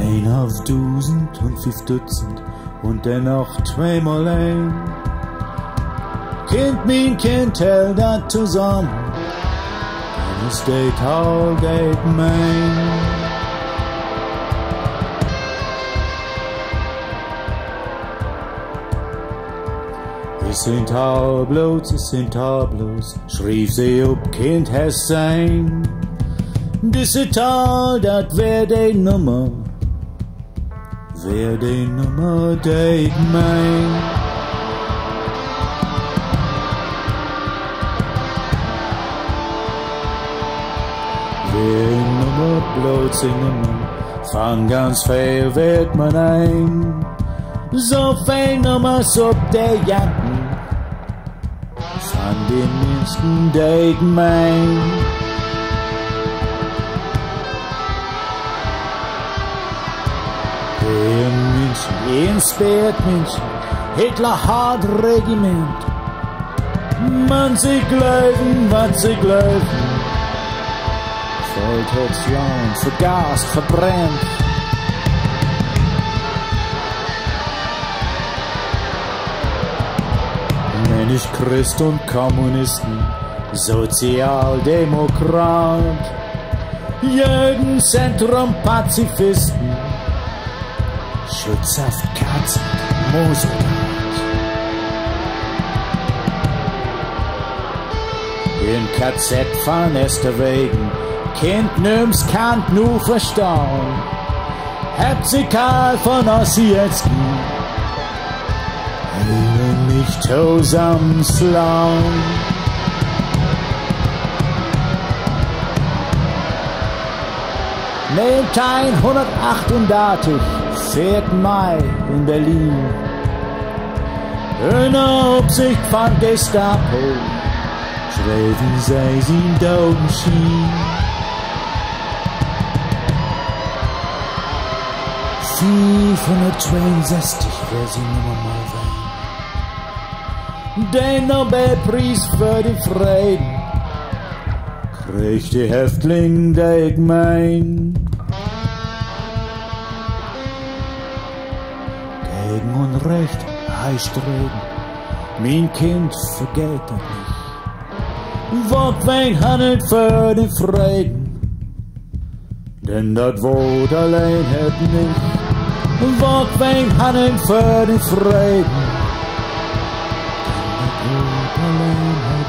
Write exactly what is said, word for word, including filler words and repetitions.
Ein auf Dusend und fünf Dutzend und dennoch zweimal ein. Kind, mein Kind, hält dat zusammen, denn es geht all geht mein. Es sind halblos, es sind halblos, schrieb sie ob Kind es sein. Diese Tal, dat wär die Nummer, wär die Nummer, die ich mein. Wär Nummer, bloß die Nummer, von ganz viel wird man ein. So viel Nummers ob der Jacken, von den Menschen, die ich mein. In München, ins Bett München, Hitler hat Regiment. Man, sie glauben, was sie glauben. Voltation, vergast, verbrennt. Nenn ich Christ und Kommunisten, Sozialdemokrat, Jugendzentrum Pazifisten, Schutzhaft Katzen, Moseltat. In K Z von Esterwegen, Kind nimm's Kant nur verstauen. Habt sie Karl von Ossietzky, wollen mich zusammenslauen. neunzehnhundertachtundachtzig, vierten Mai in Berlin. In der Aufsicht von Gestapo schreiben sie sie Daumenschien. fünfhundertzweiundsechzig wär sie Nummer mal sein. Den Nobelpreis für den Frieden kriegt die Häftling, der ich mein. Gegen Unrecht heißt reden, mein Kind vergeht das nicht. Wort wen handelt für den Frieden, denn das Wort allein hat nicht. Wort wen handelt für den Frieden, denn das Wort allein hat nicht.